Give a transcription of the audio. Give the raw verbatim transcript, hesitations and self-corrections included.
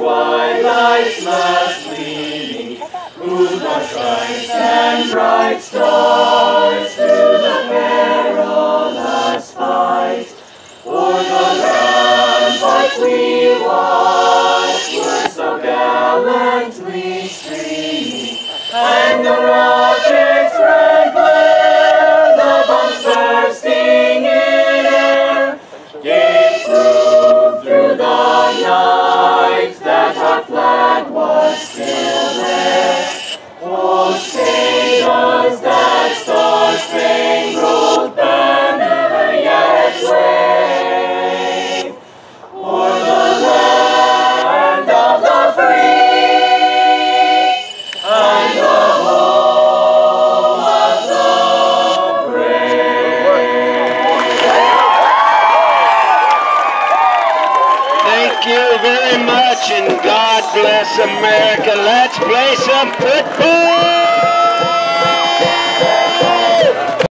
twilight's last gleaming, whose broad stripes and bright stars through the perilous fight, o'er the ramparts we watched were so gallantly streaming, and the rockets' red glare, the bombs bursting in air, gave proof through the night that our flag was still there. Oh, say does that star-spangled banner yet wave o'er the land of the free and the home of the brave? Thank you very much, and God bless America. Let's play some football!